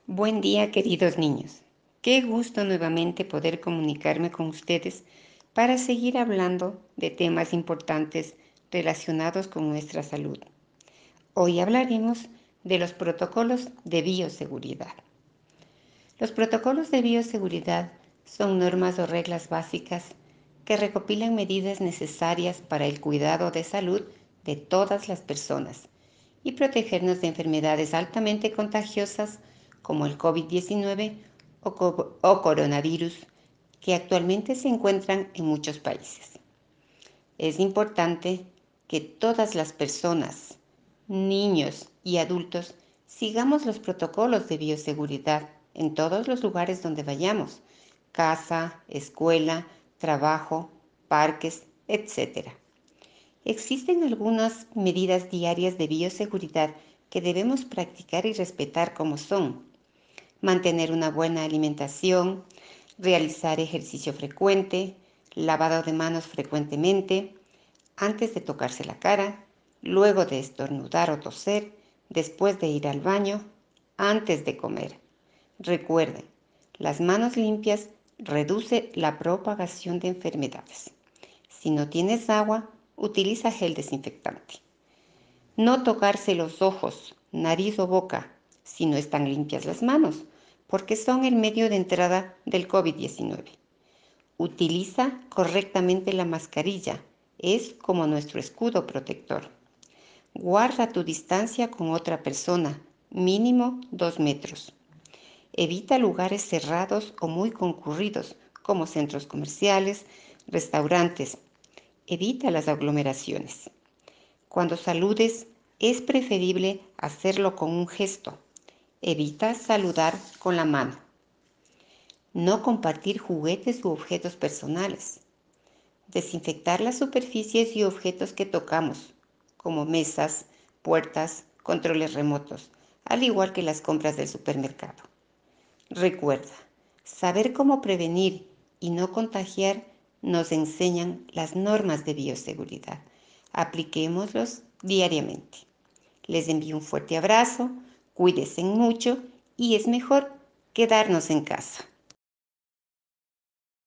Buen día, queridos niños. Qué gusto nuevamente poder comunicarme con ustedes para seguir hablando de temas importantes relacionados con nuestra salud. Hoy hablaremos de los protocolos de bioseguridad. Los protocolos de bioseguridad son normas o reglas básicas que recopilan medidas necesarias para el cuidado de salud de todas las personas y protegernos de enfermedades altamente contagiosas como el COVID-19 o coronavirus, que actualmente se encuentran en muchos países. Es importante que todas las personas, niños y adultos, sigamos los protocolos de bioseguridad en todos los lugares donde vayamos: casa, escuela, trabajo, parques, etc. Existen algunas medidas diarias de bioseguridad que debemos practicar y respetar, como son: mantener una buena alimentación, realizar ejercicio frecuente, lavado de manos frecuentemente, antes de tocarse la cara, luego de estornudar o toser, después de ir al baño, antes de comer. Recuerden, las manos limpias reduce la propagación de enfermedades. Si no tienes agua, utiliza gel desinfectante. No tocarse los ojos, nariz o boca si no están limpias las manos, porque son el medio de entrada del COVID-19. Utiliza correctamente la mascarilla, es como nuestro escudo protector. Guarda tu distancia con otra persona, mínimo 2 metros. Evita lugares cerrados o muy concurridos, como centros comerciales, restaurantes. Evita las aglomeraciones. Cuando saludes, es preferible hacerlo con un gesto. Evita saludar con la mano. No compartir juguetes u objetos personales. Desinfectar las superficies y objetos que tocamos, como mesas, puertas, controles remotos, al igual que las compras del supermercado. Recuerda, saber cómo prevenir y no contagiar nos enseñan las normas de bioseguridad. Apliquémoslos diariamente. Les envío un fuerte abrazo, cuídense mucho y es mejor quedarnos en casa.